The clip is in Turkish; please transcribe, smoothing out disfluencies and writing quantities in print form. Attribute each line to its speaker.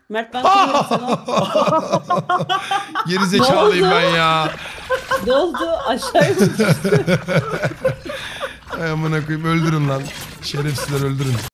Speaker 1: Mert ben kırıyorum sana.
Speaker 2: Geri zekalıyım
Speaker 1: Ne oldu?
Speaker 2: ben ya.
Speaker 1: Ne oldu? Aşağıya mı düştü?
Speaker 2: Ay amına koyayım, öldürün lan. Şerefsizler, öldürün.